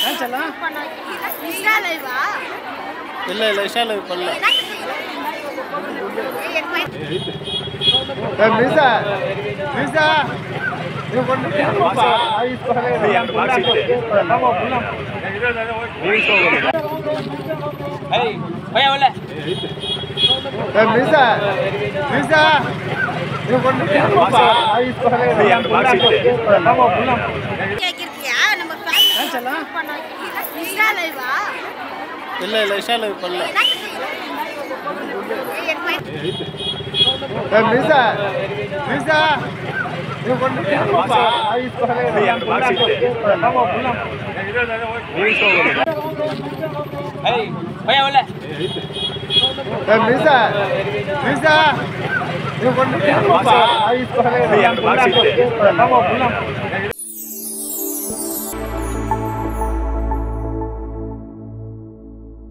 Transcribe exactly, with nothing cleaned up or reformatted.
ಇಲ್ಲ ಇಲ್ಲ ವಿಶಾಲ ಪಲ್ಲ ಮಿಸಾ ಮಿಸಾ ನೀವು ಕೊಂಡು भैया बोले ಮಿಸಾ ಮಿಸಾ ನೀವು ಕೊಂಡು ಇಲ್ಲ ಇಲ್ಲ ವಿಶಾಲ ಪಲ್ಲ ಮಿಸಾ ಮಿಸಾ ನೀವು ಕೊಂಡು भैया बोले ಮಿಸಾ ಮಿಸಾ ನೀವು ಕೊಂಡು